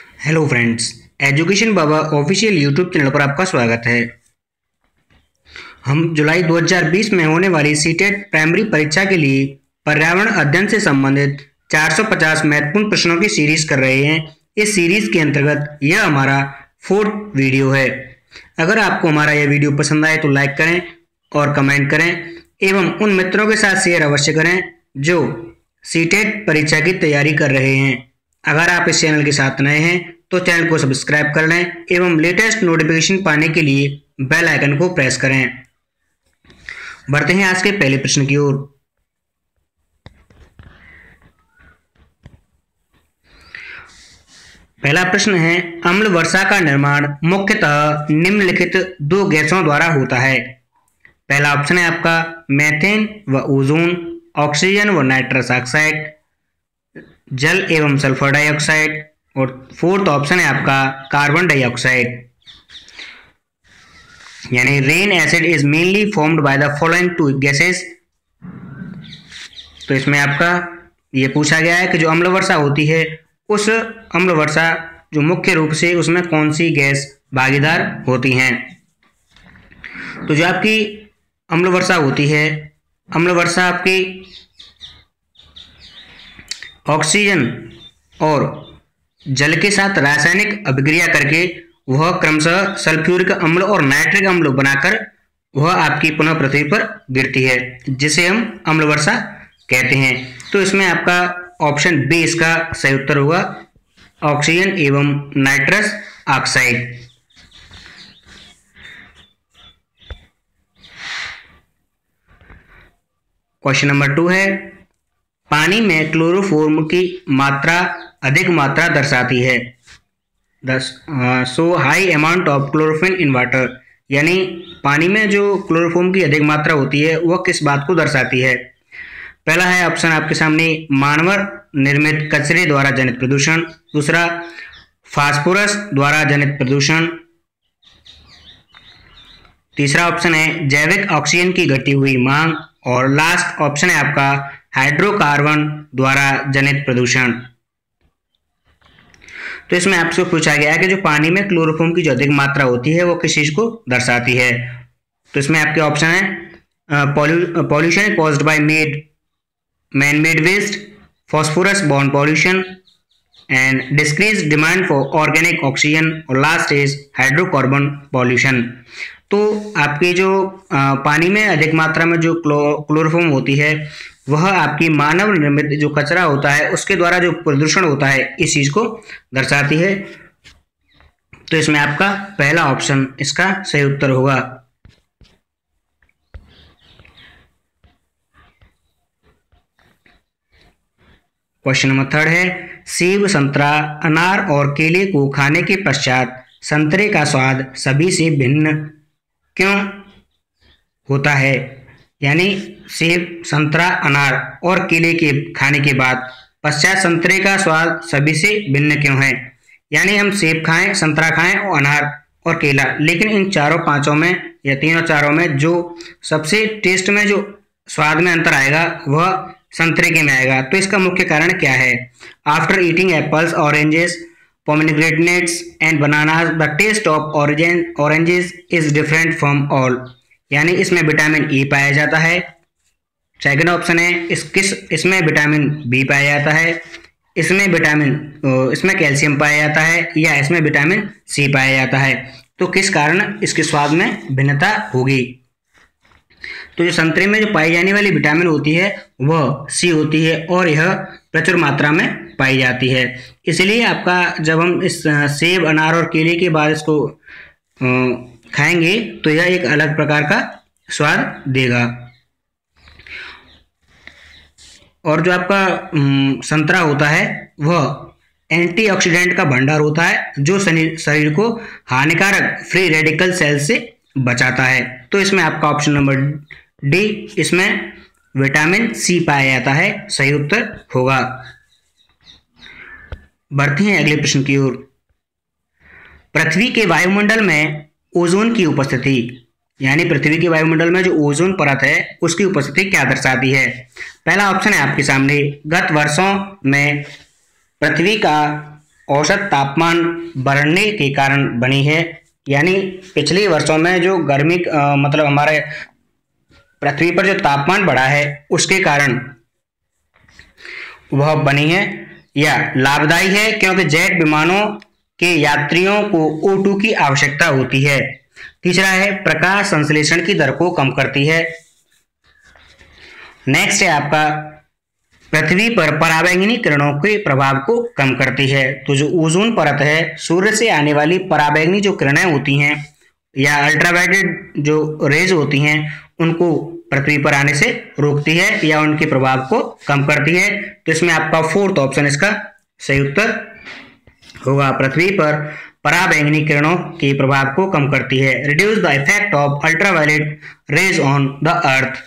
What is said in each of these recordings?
Hello friends, education Baba official YouTube channel पर आपका स्वागत है। हम जुलाई 2020 में होने वाली सीटेट प्राइमरी परीक्षा के लिए पर्यावरण अध्ययन से संबंधित 450 महत्वपूर्ण प्रश्नों की सीरीज कर रहे हैं। इस सीरीज के अंतर्गत यह हमारा 4th वीडियो है। अगर आपको हमारा यह वीडियो पसंद आए तो लाइक करें और कमेंट करें एवं उन मित्रों के साथ शेयर अवश्य करें जो सीटेट परीक्षा की तैयारी कर रहे हैं। अगर आप इस चैनल के साथ नए हैं तो चैनल को सब्सक्राइब कर लें एवं लेटेस्ट नोटिफिकेशन पाने के लिए बेल आइकन को प्रेस करें। बढ़ते हैं आज के पहले प्रश्न की ओर। पहला प्रश्न है, अम्ल वर्षा का निर्माण मुख्यतः निम्नलिखित दो गैसों द्वारा होता है। पहला ऑप्शन है आपका मीथेन व ओजोन, ऑक्सीजन व नाइट्रस ऑक्साइड, जल एवं सल्फर डाइऑक्साइड, और फोर्थ ऑप्शन है आपका कार्बन डाइऑक्साइड। यानी rain acid is mainly formed by the following two gases. तो इसमें आपका ये पूछा गया है कि जो अम्ल वर्षा होती है उस अम्ल वर्षा जो मुख्य रूप से उसमें कौन सी गैस भागीदार होती हैं। तो जो आपकी अम्ल वर्षा होती है, अम्ल वर्षा आपकी ऑक्सीजन और जल के साथ रासायनिक अभिक्रिया करके वह क्रमशः सल्फ्यूरिक अम्ल और नाइट्रिक अम्ल बनाकर वह आपकी पुनः पृथ्वी पर गिरती है, जिसे हम अम्ल वर्षा कहते हैं। तो इसमें आपका ऑप्शन बी इसका सही उत्तर होगा, ऑक्सीजन एवं नाइट्रस ऑक्साइड। क्वेश्चन नंबर 2 है, पानी में क्लोरोफॉर्म की मात्रा अधिक मात्रा दर्शाती है। So high amount of chlorophyll in water. यानी पानी में जो क्लोरोफॉर्म की अधिक मात्रा होती है वह किस बात को दर्शाती है। पहला है ऑप्शन आपके सामने मानव निर्मित कचरे द्वारा जनित प्रदूषण, दूसरा फास्फोरस द्वारा जनित प्रदूषण, तीसरा ऑप्शन है जैविक ऑक्सीजन की घटी हुई मांग, और लास्ट ऑप्शन है आपका हाइड्रोकार्बन द्वारा जनित प्रदूषण। तो इसमें आपसे पूछा गया है कि जो पानी में क्लोरोफॉर्म की जो अधिक मात्रा होती है वो किस चीज को दर्शाती है। तो इसमें आपके ऑप्शन है pollution caused by man made waste, phosphorus borne pollution, and decrease demand for organic oxygen, और लास्ट इज हाइड्रोकार्बन पॉल्यूशन। तो आपकी जो पानी में अधिक मात्रा में जो क्लोरोफॉर्म होती है वह आपकी मानव निर्मित जो कचरा होता है उसके द्वारा जो प्रदूषण होता है इस चीज को दर्शाती है। तो इसमें आपका पहला ऑप्शन इसका सही उत्तर होगा। क्वेश्चन नंबर 3 है, सेब, संतरा, अनार और केले को खाने के पश्चात संतरे का स्वाद सभी से भिन्न क्यों होता है। यानी सेब, संतरा, अनार और केले के खाने के बाद पश्चात संतरे का स्वाद सभी से भिन्न क्यों है। यानी हम सेब खाएं, संतरा खाएं और अनार और केला, लेकिन इन चारों पांचों में या तीनों चारों में जो सबसे टेस्ट में जो स्वाद में अंतर आएगा वह संतरे के में आएगा। तो इसका मुख्य कारण क्या है। After eating apples, oranges, pomegranates and bananas the taste of oranges is different from all. यानी इसमें विटामिन ई पाया जाता है। सेकंड ऑप्शन है इसमें विटामिन बी पाया जाता है, इसमें कैल्शियम पाया जाता है, या इसमें विटामिन सी पाया जाता है। तो किस कारण इसके स्वाद में भिन्नता होगी। तो जो संतरे में जो पाई जाने वाली विटामिन होती है वह सी होती है और यह प्रचुर मात्रा में पाई जाती है। इसलिए आपका जब हम इस सेब, अनार और केले के बाद इसको खाएंगे तो यह एक अलग प्रकार का स्वाद देगा। और जो आपका संतरा होता है वह एंटीऑक्सीडेंट का भंडार होता है जो शरीर को हानिकारक फ्री रेडिकल सेल से बचाता है। तो इसमें आपका ऑप्शन नंबर डी, इसमें विटामिन सी पाया जाता है, सही उत्तर होगा। बढ़ते हैं अगले प्रश्न की ओर। पृथ्वी के वायुमंडल में ओजोन की उपस्थिति, यानी पृथ्वी के वायुमंडल में जो ओजोन परत है उसकी उपस्थिति क्या दर्शाती है। पहला ऑप्शन है आपके सामने, गत वर्षों में पृथ्वी का औसत तापमान बढ़ने के कारण बनी है। यानी पिछले वर्षों में जो गर्मी मतलब हमारे पृथ्वी पर जो तापमान बढ़ा है उसके कारण वह बनी है। या लाभदायी है क्योंकि जेट विमानों के यात्रियों को O2 की आवश्यकता होती है। तीसरा है प्रकाश संश्लेषण की दर को कम करती है। नेक्स्ट है आपका पृथ्वी पर पराबैंगनी किरणों के प्रभाव को कम करती है। तो जो ओजोन परत है सूर्य से आने वाली पराबैंगनी जो किरणें होती हैं या अल्ट्रावायलेट जो रेज होती हैं उनको पृथ्वी पर आने से रोकती है या उनके प्रभाव को कम करती है। तो इसमें आपका फोर्थ ऑप्शन इसका सही उत्तर होगा। पृथ्वी पर पराबैंगनी किरणों के प्रभाव को कम करती है। Reduce the effect of ultraviolet rays on the earth.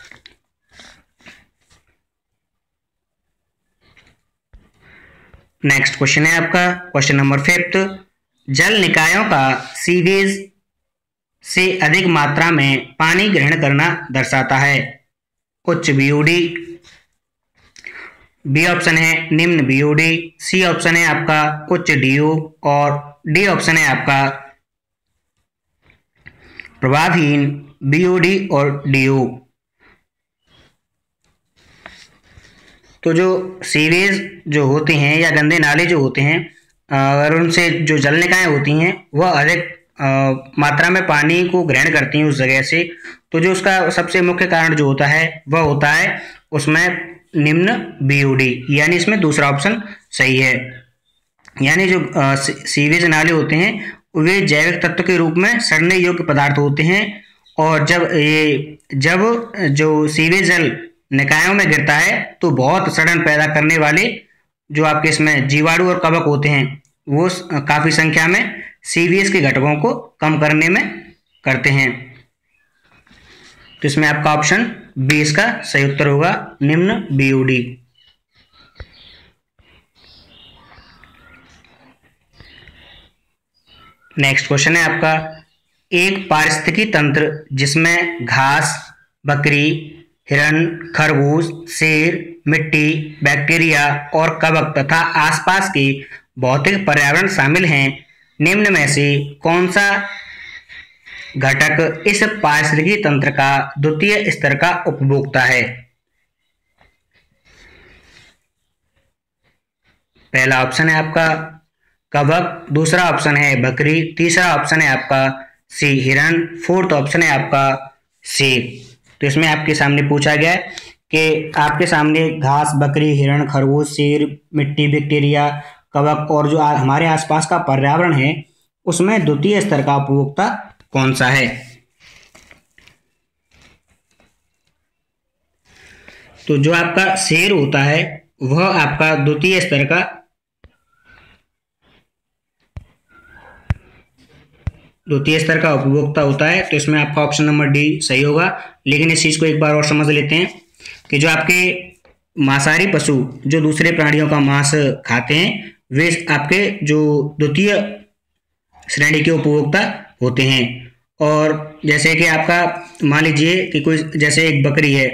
Next question है आपका क्वेश्चन नंबर 5। जल निकायों का सीवेज से अधिक मात्रा में पानी ग्रहण करना दर्शाता है। उच्च बीओडी, बी ऑप्शन है निम्न बीओडी, सी ऑप्शन है आपका उच्च डीओ और डी ऑप्शन है आपका प्रभावहीन बीओडी और डीओ। तो जो सीवेज जो होते हैं या गंदे नाले जो होते हैं अगर उनसे जो जल निकायें होती हैं वह अधिक मात्रा में पानी को ग्रहण करती हैं उस जगह से। तो जो उसका सबसे मुख्य कारण जो होता है वह होता है उसमें निम्न बीओडी, यानी इसमें दूसरा ऑप्शन सही है। यानी जो सीवेज नाले होते हैं वे जैविक तत्व के रूप में सड़ने योग्य पदार्थ होते हैं और जब जो सीवेज जल निकायों में गिरता है तो बहुत सड़न पैदा करने वाले जो आपके इसमें जीवाणु और कवक होते हैं वो काफी संख्या में सीवीएस के घटकों को कम करने में करते हैं। तो इसमें आपका ऑप्शन बी इसका सही उत्तर होगा, निम्न बीओडी। नेक्स्ट क्वेश्चन है आपका एक पारिस्थितिकी तंत्र जिसमें घास, बकरी, हिरण, खरगोश, शेर, मिट्टी, बैक्टीरिया और कवक तथा आसपास के भौतिक पर्यावरण शामिल हैं, निम्न में से कौन सा घटक इस पारिस्थितिकी तंत्र का द्वितीय स्तर का उपभोक्ता है? पहला ऑप्शन है आपका कवक, दूसरा ऑप्शन है बकरी, तीसरा ऑप्शन है आपका सी हिरण, फोर्थ ऑप्शन है आपका शेर। तो इसमें आपके सामने पूछा गया है कि आपके सामने घास, बकरी, हिरण, खरगोश, शेर, मिट्टी, बैक्टीरिया, कवक और जो हमारे आसपास का पर्यावरण है उसमें द्वितीय स्तर का उपभोक्ता कौन सा है? तो जो आपका शेर होता है वह आपका द्वितीय स्तर का उपभोक्ता होता है। तो इसमें आपका ऑप्शन नंबर डी सही होगा। लेकिन इस चीज को एक बार और समझ लेते हैं कि जो आपके मांसाहारी पशु जो दूसरे प्राणियों का मांस खाते हैं वे आपके जो द्वितीय श्रेणी के उपभोक्ता होते हैं। और जैसे कि आपका मान लीजिए कि कोई जैसे एक बकरी है,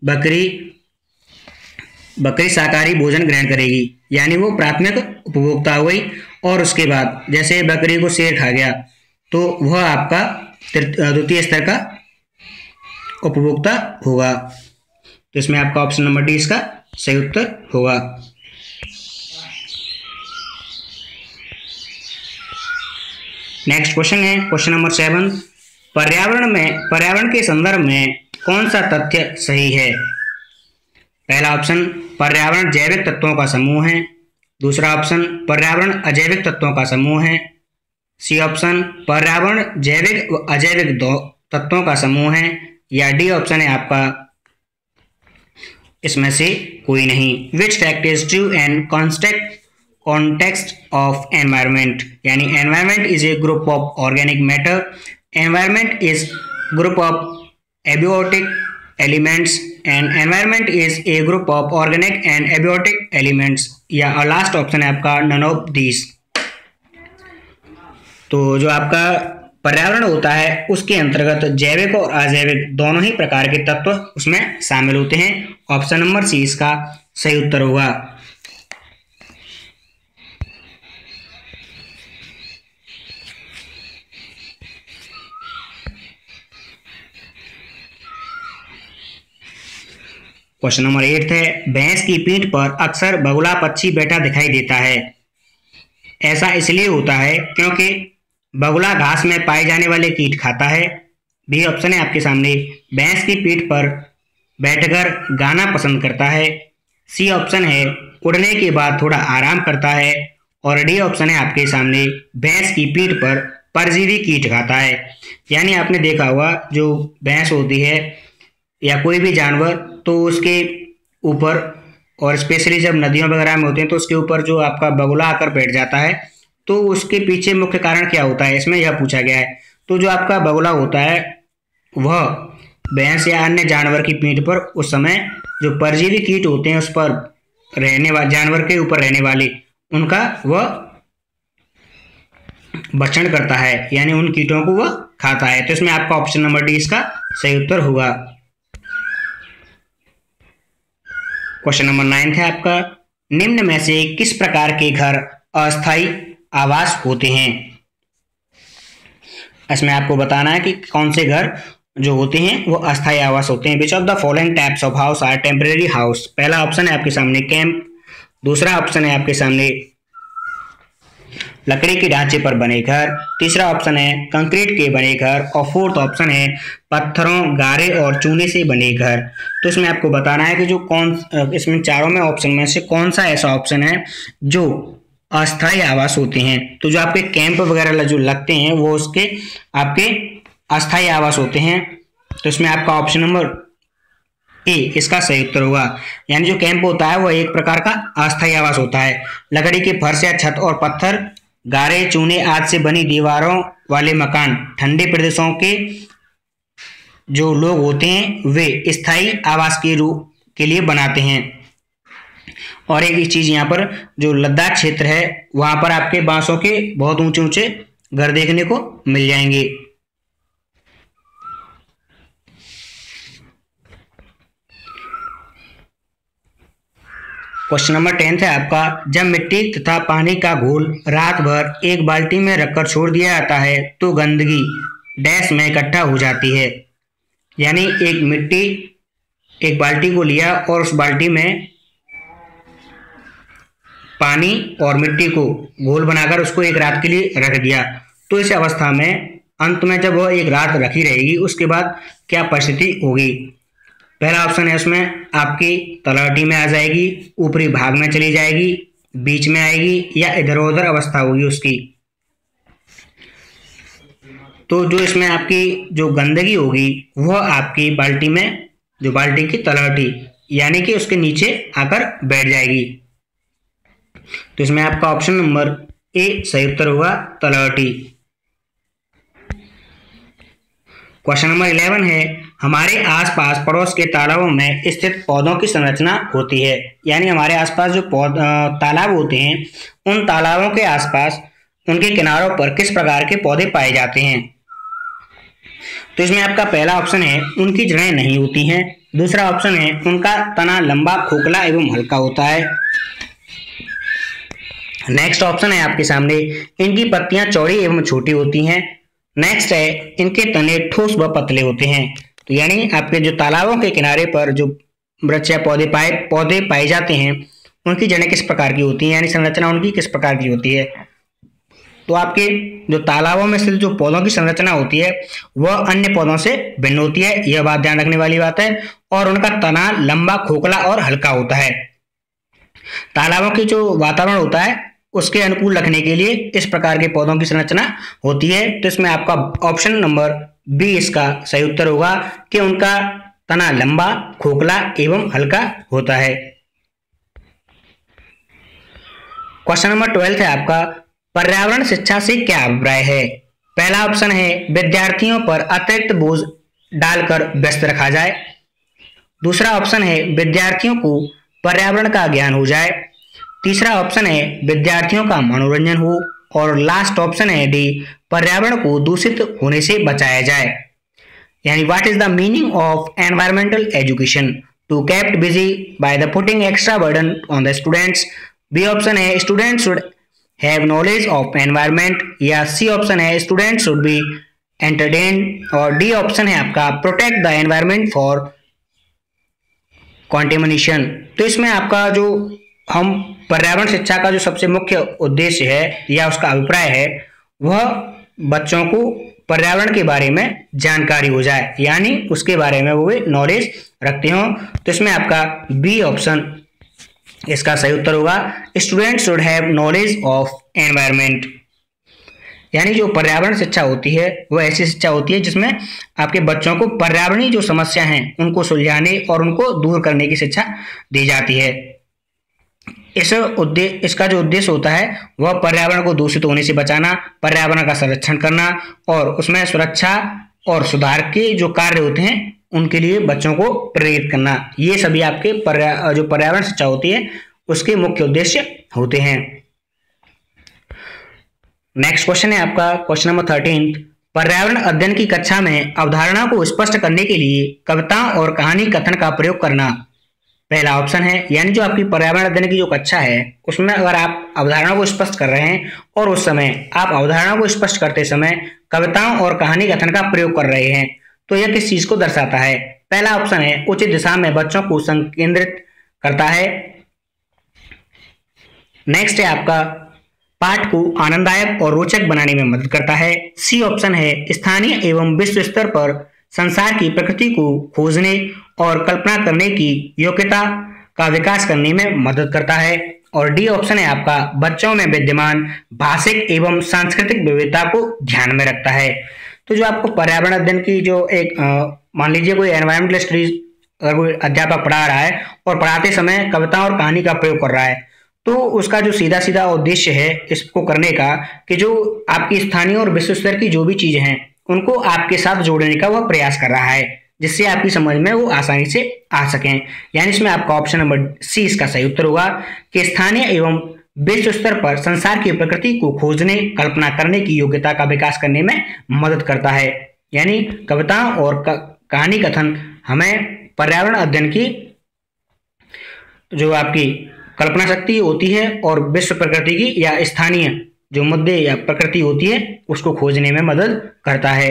बकरी शाकाहारी भोजन ग्रहण करेगी यानी वो प्राथमिक उपभोक्ता हो गई। और उसके बाद जैसे बकरी को शेर खा गया तो वह आपका द्वितीय स्तर का उपभोक्ता होगा। तो इसमें आपका ऑप्शन नंबर डी इसका सही उत्तर होगा। नेक्स्ट क्वेश्चन है क्वेश्चन नंबर 7। पर्यावरण के संदर्भ में कौन सा तथ्य सही है? पहला ऑप्शन पर्यावरण जैविक तत्वों का समूह है, दूसरा ऑप्शन पर्यावरण अजैविक तत्वों का समूह है, सी ऑप्शन पर्यावरण जैविक व अजैविक तत्वों का समूह है, या डी ऑप्शन है आपका इसमें से कोई नहीं। Which fact is true and context of environment, यानी environment is a group of organic matter, environment is group of abiotic elements and environment is a group of organic and abiotic elements, या और last option है आपका none of these। तो जो आपका पर्यावरण होता है उसके अंतर्गत जैविक और अजैविक दोनों ही प्रकार के तत्व उसमें शामिल होते हैं। ऑप्शन नंबर सी इसका सही उत्तर होगा। क्वेश्चन नंबर 8 है, भैंस की पीठ पर अक्सर बगुला पक्षी बैठा दिखाई देता है। ऐसा इसलिए होता है क्योंकि बगुला घास में पाए जाने वाले कीट खाता है। बी ऑप्शन है आपके सामने, भैंस की पीठ पर बैठकर गाना पसंद करता है। सी ऑप्शन है, उड़ने के बाद थोड़ा आराम करता है। और डी ऑप्शन है आपके सामने, भैंस की पीठ पर परजीवी कीट खाता है। यानी आपने देखा होगा जो भैंस होती है या कोई भी जानवर, तो उसके ऊपर, और स्पेशली जब नदियों वगैरह में होते हैं तो उसके ऊपर जो आपका बगुला आकर बैठ जाता है, तो उसके पीछे मुख्य कारण क्या होता है, इसमें यह पूछा गया है। तो जो आपका बगुला होता है वह भैंस या अन्य जानवर की पीठ पर उस समय जो परजीवी कीट होते हैं उस पर रहने वाले, जानवर के ऊपर रहने वाले, उनका वह भक्षण करता है, यानी उन कीटों को वह खाता है। तो इसमें आपका ऑप्शन नंबर डी इसका सही उत्तर होगा। क्वेश्चन नंबर 9 है आपका, निम्न में से किस प्रकार के घर अस्थायी आवास होते हैं। इसमें आपको बताना है कि कौन से घर जो होते हैं वो अस्थायी आवास होते हैं। Which of the following types of house are temporary house. पहला ऑप्शन है आपके सामने कैंप, दूसरा ऑप्शन है आपके सामने लकड़ी के ढांचे पर बने घर, तीसरा ऑप्शन है कंक्रीट के बने घर, और फोर्थ ऑप्शन है पत्थरों, गारे और चूने से बने घर। तो इसमें आपको बताना है कि जो इसमें चारों में ऑप्शन में से कौन सा ऐसा ऑप्शन है जो अस्थायी आवास होते हैं। तो जो आपके कैंप वगैरह जो लगते हैं वो उसके आपके अस्थायी आवास होते हैं। तो इसमें आपका ऑप्शन नंबर ए इसका सही उत्तर होगा। यानी जो कैंप होता है वो एक प्रकार का अस्थायी आवास होता है। लकड़ी के फर्श या छत और पत्थर, गारे, चूने आदि से बनी दीवारों वाले मकान ठंडे प्रदेशों के जो लोग होते हैं वे स्थायी आवास के रूप के लिए बनाते हैं। और एक चीज यहाँ पर जो लद्दाख क्षेत्र है वहां पर आपके बांसों के बहुत ऊंचे ऊंचे घर देखने को मिल जाएंगे। क्वेश्चन नंबर 10 है आपका, जब मिट्टी तथा पानी का घोल रात भर एक बाल्टी में रखकर छोड़ दिया जाता है तो गंदगी डैश में इकट्ठा हो जाती है। यानी एक बाल्टी को लिया और उस बाल्टी में पानी और मिट्टी को घोल बनाकर उसको एक रात के लिए रख दिया, तो इस अवस्था में अंत में जब वह एक रात रखी रहेगी उसके बाद क्या परिस्थिति होगी। पहला ऑप्शन है उसमें आपकी तलहटी में आ जाएगी, ऊपरी भाग में चली जाएगी, बीच में आएगी, या इधर उधर अवस्था होगी उसकी। तो जो इसमें आपकी जो गंदगी होगी वह आपकी बाल्टी में, जो बाल्टी की तलहटी यानी कि उसके नीचे आकर बैठ जाएगी। तो इसमें आपका ऑप्शन नंबर ए सही उत्तर होगा, तलहटी। क्वेश्चन नंबर 11 है, हमारे आसपास पड़ोस के तालाबों में स्थित पौधों की संरचना होती है। यानी हमारे आसपास जो तालाब होते हैं उन तालाबों के आसपास उनके किनारों पर किस प्रकार के पौधे पाए जाते हैं। तो इसमें आपका पहला ऑप्शन है उनकी जड़ें नहीं होती हैं, दूसरा ऑप्शन है उनका तना लंबा, खोखला एवं हल्का होता है। नेक्स्ट ऑप्शन है आपके सामने इनकी पत्तियां चौड़ी एवं छोटी होती हैं। नेक्स्ट है इनके तने ठोस व पतले होते हैं। तो यानी आपके जो तालाबों के किनारे पर जो वृक्ष या पौधे पाए जाते हैं उनकी जड़ें किस प्रकार की होती हैं, यानी संरचना उनकी किस प्रकार की होती है। तो आपके जो तालाबों में स्थित जो पौधों की संरचना होती है वह अन्य पौधों से भिन्न होती है, यह बात ध्यान रखने वाली बात है। और उनका तना लंबा, खोखला और हल्का होता है। तालाबों की जो वातावरण होता है उसके अनुकूल रखने के लिए इस प्रकार के पौधों की संरचना होती है। तो इसमें आपका ऑप्शन नंबर बी इसका सही उत्तर होगा कि उनका तना लंबा, खोखला एवं हल्का होता है। क्वेश्चन नंबर 12 है आपका, पर्यावरण शिक्षा से क्या अभिप्राय है। पहला ऑप्शन है विद्यार्थियों पर अतिरिक्त बोझ डालकर व्यस्त रखा जाए, दूसरा ऑप्शन है विद्यार्थियों को पर्यावरण का ज्ञान हो जाए, तीसरा ऑप्शन है विद्यार्थियों का मनोरंजन हो, और लास्ट ऑप्शन है डी पर्यावरण को दूषित होने से बचाया जाए। यानी what is the meaning of environmental education, to kept busy by the putting extra burden on the students. B option है students should have knowledge of environment, या सी ऑप्शन है स्टूडेंट्स शुड बी एंटरटेन्ड, और D option है आपका protect the environment for contamination. तो इसमें आपका जो हम पर्यावरण शिक्षा का जो सबसे मुख्य उद्देश्य है या उसका अभिप्राय है वह बच्चों को पर्यावरण के बारे में जानकारी हो जाए, यानी उसके बारे में वो नॉलेज रखते हो। तो इसमें आपका बी ऑप्शन इसका सही उत्तर होगा। Student should have knowledge of environment, यानी जो पर्यावरण शिक्षा होती है वह ऐसी शिक्षा होती है जिसमें आपके बच्चों को पर्यावरणीय जो समस्या हैं उनको सुलझाने और उनको दूर करने की शिक्षा दी जाती है। इसका जो उद्देश्य होता है वह पर्यावरण को दूषित होने से बचाना, पर्यावरण का संरक्षण करना और उसमें सुरक्षा और सुधार के जो कार्य होते हैं उनके लिए बच्चों को प्रेरित करना, ये सभी आपके जो पर्यावरण शिक्षा होती है उसके मुख्य उद्देश्य होते हैं। नेक्स्ट क्वेश्चन है आपका क्वेश्चन नंबर 13। पर्यावरण अध्ययन की कक्षा में अवधारणा को स्पष्ट करने के लिए कविताओं और कहानी कथन का प्रयोग करना। पहला ऑप्शन है, यानी जो आपकी पर्यावरण अध्ययन की जो कक्षा है उसमें अगर आप अवधारणा को स्पष्ट कर रहे हैं और उस समय आप अवधारणा को स्पष्ट करते समय कविताओं और कहानी कथन का प्रयोग कर रहे हैं तो यह किस चीज को दर्शाता है। पहला ऑप्शन है उचित दिशा में बच्चों को संकेंद्रित करता है। नेक्स्ट है आपका पाठ को आनंददायक और रोचक बनाने में मदद करता है। सी ऑप्शन है स्थानीय एवं विश्व स्तर पर संसार की प्रकृति को खोजने और कल्पना करने की योग्यता का विकास करने में मदद करता है। और डी ऑप्शन है आपका बच्चों में विद्यमान भाषिक एवं सांस्कृतिक विविधता को ध्यान में रखता है। तो जो आपको पर्यावरण अध्ययन की जो एक मान लीजिए कोई एनवायरमेंटल स्टडीज अगर कोई अध्यापक पढ़ा रहा है और पढ़ाते समय कविता और कहानी का प्रयोग कर रहा है तो उसका जो सीधा सीधा उद्देश्य है इसको करने का कि जो आपकी स्थानीय और विश्व स्तर की जो भी चीजें हैं उनको आपके साथ जोड़ने का वह प्रयास कर रहा है जिससे आपकी समझ में वो आसानी से आ सकें। यानी इसमें आपका ऑप्शन नंबर सी इसका सही उत्तर होगा कि स्थानीय एवं विश्व स्तर पर संसार की प्रकृति को खोजने कल्पना करने की योग्यता का विकास करने में मदद करता है। यानी कविताओं और कहानी कथन हमें पर्यावरण अध्ययन की जो आपकी कल्पना शक्ति होती है और विश्व प्रकृति की या स्थानीय जो मुद्दे या प्रकृति होती है उसको खोजने में मदद करता है।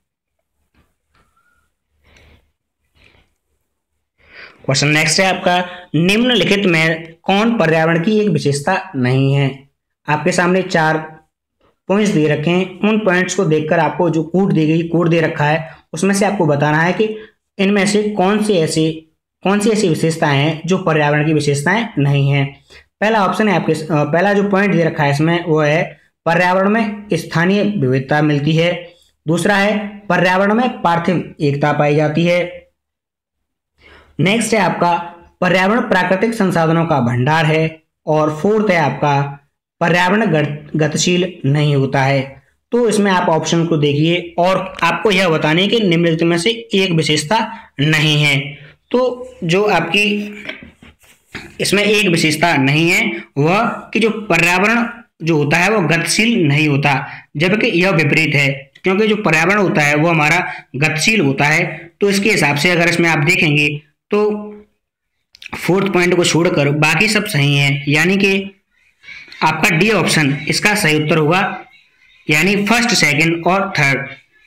क्वेश्चन नेक्स्ट है आपका निम्नलिखित में कौन पर्यावरण की एक विशेषता नहीं है। आपके सामने 4 पॉइंट्स दे रखे हैं, उन पॉइंट्स को देखकर आपको जो कोड दे रखा है उसमें से आपको बताना है कि इनमें से कौन सी ऐसी विशेषताएं हैं जो पर्यावरण की विशेषताएं नहीं है। पहला ऑप्शन है आपके पहला जो पॉइंट दे रखा है इसमें वो है पर्यावरण में स्थानीय विविधता मिलती है। दूसरा है पर्यावरण में पार्थिव एकता पाई जाती है। नेक्स्ट है आपका पर्यावरण प्राकृतिक संसाधनों का भंडार है। और फोर्थ है आपका पर्यावरण गतिशील नहीं होता है। तो इसमें आप ऑप्शन को देखिए और आपको यह बताने कि निम्नलिखित में से एक विशेषता नहीं है। तो जो आपकी इसमें एक विशेषता नहीं है वह कि जो पर्यावरण जो होता है वह गतिशील नहीं होता, जबकि यह विपरीत है क्योंकि जो पर्यावरण होता है वो हमारा गतिशील होता है। तो इसके हिसाब से अगर इसमें आप देखेंगे तो फोर्थ पॉइंट को छोड़कर बाकी सब सही है, यानी कि आपका डी ऑप्शन इसका सही उत्तर होगा, यानी फर्स्ट, सेकंड और थर्ड।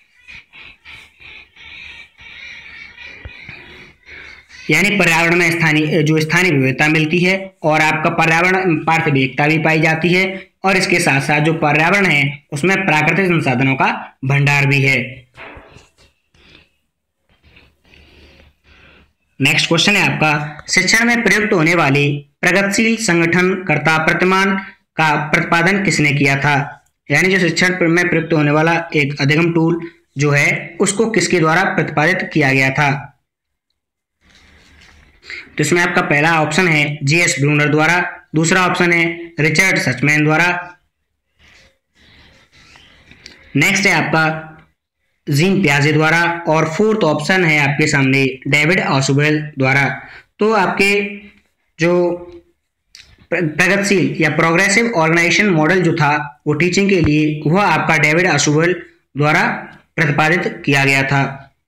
यानी पर्यावरण में स्थानीय विविधता मिलती है और आपका पर्यावरण पार्थिव एकता भी पाई जाती है और इसके साथ साथ जो पर्यावरण है उसमें प्राकृतिक संसाधनों का भंडार भी है। नेक्स्ट क्वेश्चन है आपका शिक्षण में प्रयुक्त होने वाली प्रगतिशील संगठनकर्ता प्रतिमान का प्रतिपादन किसने किया था। यानी जो शिक्षण में प्रयुक्त होने वाला एक अधिगम टूल जो है उसको किसके द्वारा प्रतिपादित किया गया था। तो इसमें आपका पहला ऑप्शन है J.S. ब्रूनर द्वारा, दूसरा ऑप्शन है रिचर्ड सचमैन द्वारा, नेक्स्ट है आपका जीन पियाजे द्वारा और फोर्थ ऑप्शन है आपके सामने डेविड ऑसुबेल द्वारा। तो आपके जो प्रगतिशील या प्रोग्रेसिव ऑर्गेनाइजेशन मॉडल जो था वो टीचिंग के लिए वह आपका डेविड ऑसुबेल द्वारा प्रतिपादित किया गया था।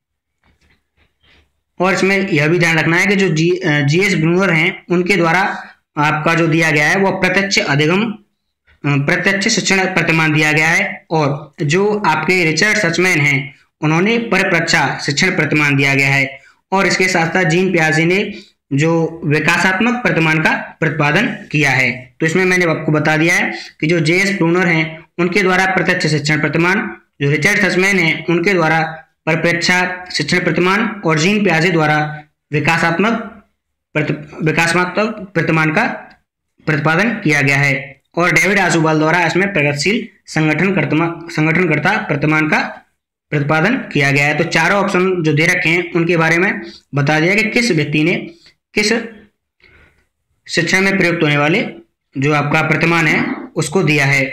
और इसमें यह भी ध्यान रखना है कि जो J.S. ब्रूनर हैं उनके द्वारा आपका जो दिया गया है वह प्रत्यक्ष शिक्षण प्रतिमान दिया गया है और जो आपके रिचर्ड सचमैन हैं उन्होंने परिप्रेक्ष्य शिक्षण प्रतिमान दिया गया है। और इसके साथ साथ जीन पियाजे ने जो विकासात्मक प्रतिमान का प्रतिपादन किया है। तो इसमें मैंने आपको बता दिया है कि जो जेएस ब्रूनर हैं उनके द्वारा प्रत्यक्ष शिक्षण प्रतिमान, जो रिचर्ड सस्मैन हैं उनके द्वारा परिप्रेक्षा शिक्षण प्रतिमान और जीन पियाजे द्वारा विकासात्मक प्रतिमान का प्रतिपादन किया गया है और डेविड आजूबाल द्वारा इसमें प्रगतिशील संगठनकर्ता प्रतिमान का प्रतिपादन किया गया है। तो चारों ऑप्शन जो दे रखे हैं उनके बारे में बता दिया कि किस व्यक्ति ने किस शिक्षा में प्रयुक्त होने वाले जो आपका प्रतिमान है उसको दिया है।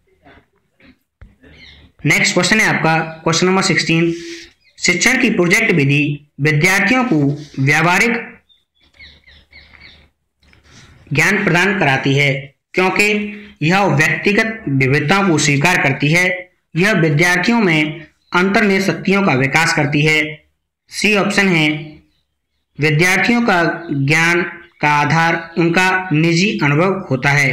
नेक्स्ट क्वेश्चन है आपका क्वेश्चन नंबर 16। शिक्षण की प्रोजेक्ट विधि विद्यार्थियों को व्यावहारिक ज्ञान प्रदान कराती है क्योंकि यह व्यक्तिगत विविधताओं को स्वीकार करती है। यह विद्यार्थियों में अंतर्निहित शक्तियों का विकास करती है। सी ऑप्शन है विद्यार्थियों का ज्ञान का आधार उनका निजी अनुभव होता है।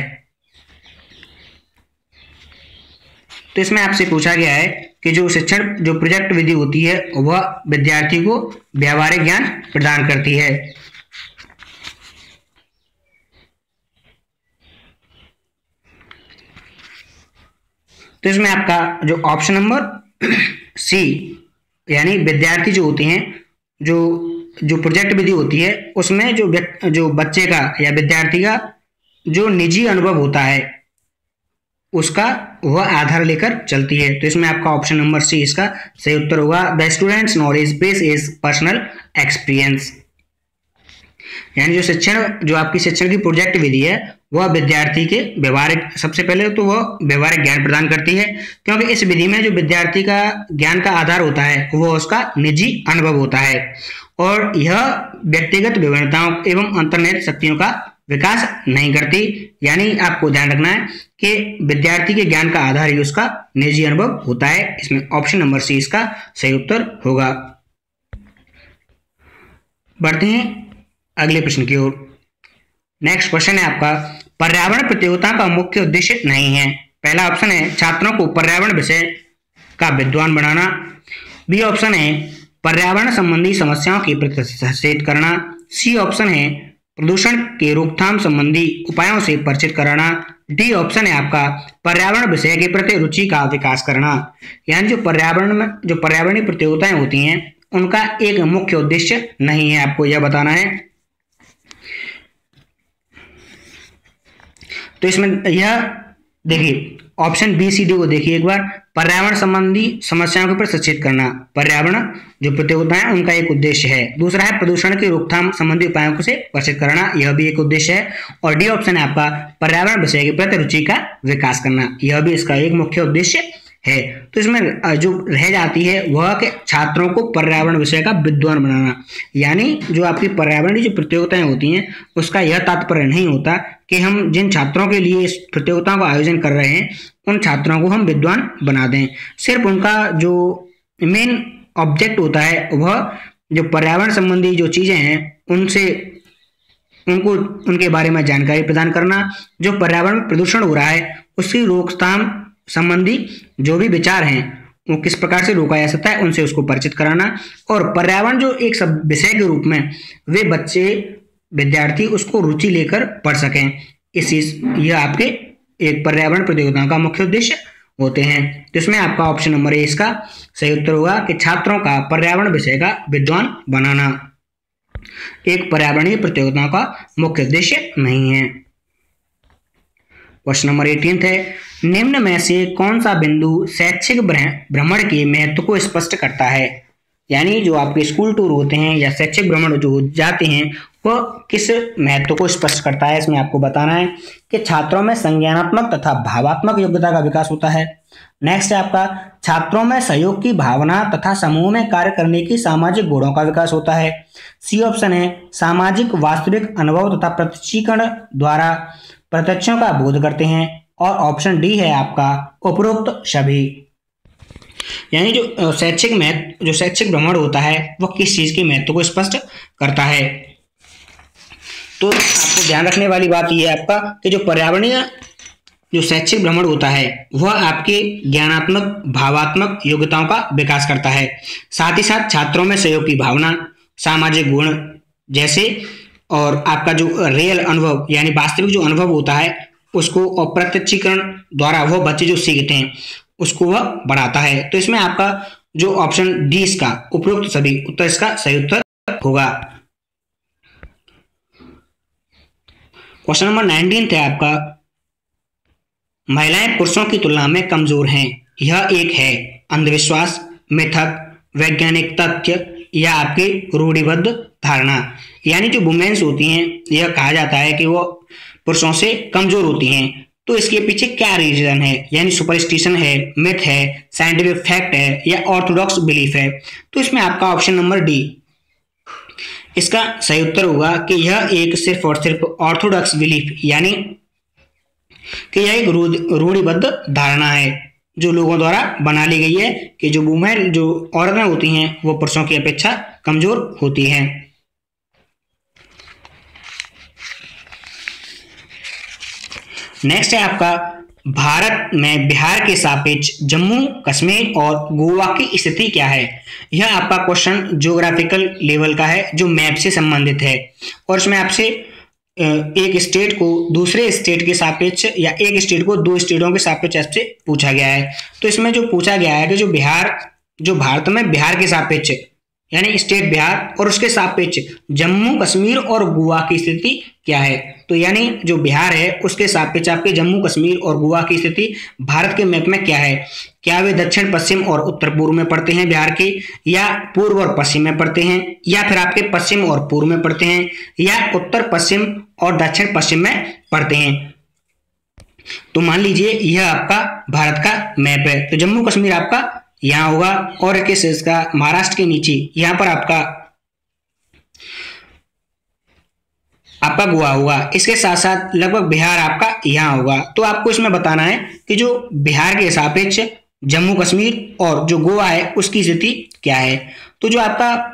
तो इसमें आपसे पूछा गया है कि जो शिक्षण जो प्रोजेक्ट विधि होती है वह विद्यार्थी को व्यावहारिक ज्ञान प्रदान करती है। तो इसमें आपका जो ऑप्शन नंबर सी यानी विद्यार्थी जो होते हैं जो प्रोजेक्ट विधि होती है उसमें जो बच्चे का या विद्यार्थी का जो निजी अनुभव होता है उसका वह आधार लेकर चलती है। तो इसमें आपका ऑप्शन नंबर सी इसका सही उत्तर होगा। The students knowledge base is personal experience, यानी जो आपकी शिक्षण की प्रोजेक्ट विधि है वह विद्यार्थी के व्यवहारिक, सबसे पहले तो वह व्यवहारिक ज्ञान प्रदान करती है क्योंकि इस विधि में जो विद्यार्थी का ज्ञान का आधार होता है वह उसका निजी अनुभव होता है और यह व्यक्तिगत विभिन्नताओं एवं अंतर्निहित शक्तियों का विकास नहीं करती। यानी आपको ध्यान रखना है कि विद्यार्थी के ज्ञान का आधार ही उसका निजी अनुभव होता है। इसमें ऑप्शन नंबर सी इसका सही उत्तर होगा। बढ़ते हैं अगले प्रश्न की ओर। नेक्स्ट क्वेश्चन है आपका पर्यावरण प्रतियोगिता का मुख्य उद्देश्य नहीं है। पहला ऑप्शन है छात्रों को पर्यावरण विषय का विद्वान बनाना। बी ऑप्शन है पर्यावरण संबंधी समस्याओं के प्रति सचेत करना। सी ऑप्शन है प्रदूषण के रोकथाम संबंधी उपायों से परिचित कराना। डी ऑप्शन है आपका पर्यावरण विषय के प्रति रुचि का विकास करना। यानी जो पर्यावरणीय प्रतियोगिताएं होती हैं उनका एक मुख्य उद्देश्य नहीं है, आपको यह बताना है। तो इसमें यह देखिए ऑप्शन बी सी डी को देखिए एक बार। पर्यावरण संबंधी समस्याओं के प्रति सचेत करना पर्यावरण जो प्रतियोगिताएं उनका एक उद्देश्य है। दूसरा है प्रदूषण की रोकथाम संबंधी उपायों से परिचित कराना, यह भी एक उद्देश्य है। और डी ऑप्शन है आपका पर्यावरण विषय के प्रति रुचि का विकास करना, यह भी इसका एक मुख्य उद्देश्य है। तो इसमें जो रह जाती है वह कि छात्रों को पर्यावरण विषय का विद्वान बनाना, यानी जो आपकी पर्यावरणीय जो प्रतियोगिताएं होती हैं उसका यह तात्पर्य नहीं होता कि हम जिन छात्रों के लिए इस प्रतियोगिताओं का आयोजन कर रहे हैं उन छात्रों को हम विद्वान बना दें। सिर्फ उनका जो मेन ऑब्जेक्ट होता है वह जो पर्यावरण संबंधी जो चीजें हैं उनको उनके बारे में जानकारी प्रदान करना, जो पर्यावरण में प्रदूषण हो रहा है उसकी रोकथाम संबंधी जो भी विचार हैं वो किस प्रकार से रोका जा सकता है उनसे उसको परिचित कराना, और पर्यावरण जो एक सब विषय के रूप में वे बच्चे विद्यार्थी उसको रुचि लेकर पढ़ सकें। यह आपके एक पर्यावरण प्रतियोगिताओं का मुख्य उद्देश्य होते हैं। तो इसमें आपका ऑप्शन नंबर ए इसका सही उत्तर होगा कि छात्रों का पर्यावरण विषय का विद्वान बनाना एक पर्यावरणीय प्रतियोगिताओं का मुख्य उद्देश्य नहीं है। क्वेश्चन नंबर 18 है निम्न में से कौन सा बिंदु शैक्षिक भ्रमण के महत्व को स्पष्ट करता है। यानी जो आपके स्कूल टूर होते हैं या शैक्षिक भ्रमण जो जाते हैं वह किस महत्व को स्पष्ट करता है। इसमें आपको बताना है कि छात्रों में संज्ञानात्मक तथा भावात्मक योग्यता का विकास होता है। नेक्स्ट है आपका छात्रों में सहयोग की भावना तथा समूह में कार्य करने की सामाजिक गुणों का विकास होता है। सी ऑप्शन है सामाजिक वास्तविक अनुभव तथा प्रशिक्षण द्वारा प्रत्यक्षों का बोध करते हैं। और ऑप्शन डी है आपका उपरोक्त सभी। यानी जो शैक्षिक भ्रमण होता है वह किस चीज के महत्व को स्पष्ट करता है। तो आपको ध्यान रखने वाली बात यह है आपका कि जो पर्यावरणीय जो शैक्षिक भ्रमण होता है वह आपके ज्ञानात्मक भावात्मक योग्यताओं का विकास करता है, साथ ही साथ छात्रों में सहयोग की भावना, सामाजिक गुण जैसे और आपका जो रियल अनुभव यानी वास्तविक जो अनुभव होता है उसको अप्रत्यक्षीकरण द्वारा वह बच्चे जो सीखते हैं उसको वह बढ़ाता है। तो इसमें आपका जो ऑप्शन डी इसका उपरोक्त सभी उत्तर इसका सही उत्तर होगा। क्वेश्चन नंबर 19 है आपका, महिलाएं पुरुषों की तुलना में कमजोर हैं, यह एक है अंधविश्वास, मिथक, वैज्ञानिक तथ्य या आपकी रूढ़िबद्ध धारणा। यानी जो वुमेन्स होती हैं यह कहा जाता है कि वो पुरुषों से कमजोर होती हैं, तो इसके पीछे क्या रीजन है, यानी सुपरस्टिशन है, मिथ है, साइंटिफिक फैक्ट है या ऑर्थोडॉक्स बिलीफ है। तो इसमें आपका ऑप्शन नंबर डी इसका सही उत्तर होगा कि यह एक सिर्फ और सिर्फ ऑर्थोडॉक्स बिलीफ यानी कि यह एक रूढ़िबद्ध धारणा है जो लोगों द्वारा बना ली गई है कि जो वुमेन जो औरतें होती हैं वो पुरुषों की अपेक्षा कमजोर होती हैं। नेक्स्ट है आपका, भारत में बिहार के सापेक्ष जम्मू कश्मीर और गोवा की स्थिति क्या है। यह आपका क्वेश्चन ज्योग्राफिकल लेवल का है जो मैप से संबंधित है और इसमें आपसे एक स्टेट को दूसरे स्टेट के सापेक्ष या एक स्टेट को दो स्टेटों के सापेक्ष आपसे पूछा गया है। तो इसमें जो पूछा गया है कि जो भारत में बिहार के सापेक्ष यानी स्टेट बिहार और उसके सापेक्ष जम्मू कश्मीर और गोवा की स्थिति क्या है। तो यानी जो बिहार है उसके सापेक्ष आपके जम्मू कश्मीर और गोवा की स्थिति भारत के मैप में क्या है, क्या वे दक्षिण पश्चिम और उत्तर पूर्व में पड़ते हैं बिहार के, या पूर्व और पश्चिम में पड़ते हैं, या फिर आपके पश्चिम और पूर्व में पड़ते हैं, या उत्तर पश्चिम और दक्षिण पश्चिम में पड़ते हैं। तो मान लीजिए यह आपका भारत का मैप है, तो जम्मू कश्मीर आपका यहाँ होगा और इसका महाराष्ट्र के नीचे यहाँ पर आपका गोवा होगा। इसके साथ साथ लगभग बिहार आपका यहाँ होगा। तो आपको इसमें बताना है कि जो बिहार के सापेक्ष जम्मू कश्मीर और जो गोवा है उसकी स्थिति क्या है। तो जो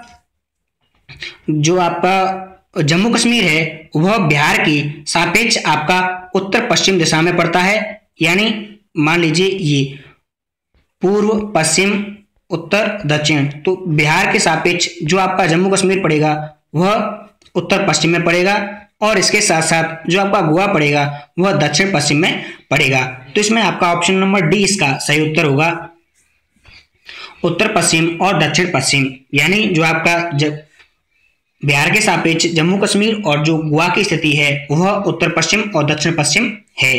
आपका जम्मू कश्मीर है वह बिहार की सापेक्ष आपका उत्तर पश्चिम दिशा में पड़ता है, यानी मान लीजिए ये पूर्व पश्चिम उत्तर दक्षिण। तो बिहार के सापेक्ष जो आपका जम्मू कश्मीर पड़ेगा वह उत्तर पश्चिम में पड़ेगा और इसके साथ साथ जो आपका गोवा पड़ेगा वह दक्षिण पश्चिम में पड़ेगा। तो इसमें आपका ऑप्शन नंबर डी इसका सही उत्तर होगा, उत्तर पश्चिम और दक्षिण पश्चिम। यानी जो आपका बिहार के सापेक्ष जम्मू कश्मीर और जो गोवा की स्थिति है वह उत्तर पश्चिम और दक्षिण पश्चिम है।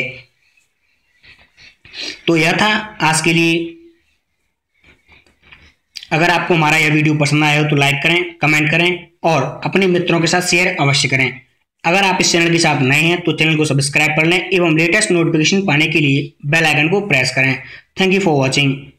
तो यह था आज के लिए। अगर आपको हमारा यह वीडियो पसंद आया हो तो लाइक करें, कमेंट करें और अपने मित्रों के साथ शेयर अवश्य करें। अगर आप इस चैनल के साथ नए हैं तो चैनल को सब्सक्राइब कर लें एवं लेटेस्ट नोटिफिकेशन पाने के लिए बेल आइकन को प्रेस करें। Thank you for watching.